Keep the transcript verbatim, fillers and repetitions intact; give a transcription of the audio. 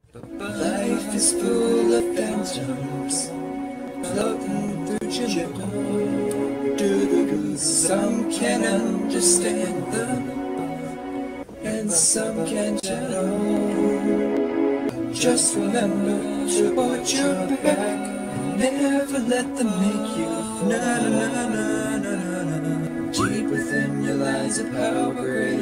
Life is full of phantoms floating through your door. Some can understand them, and some can't at all. Just remember to watch your back. Never let them make you na na na na na na. Deep within you lies a power great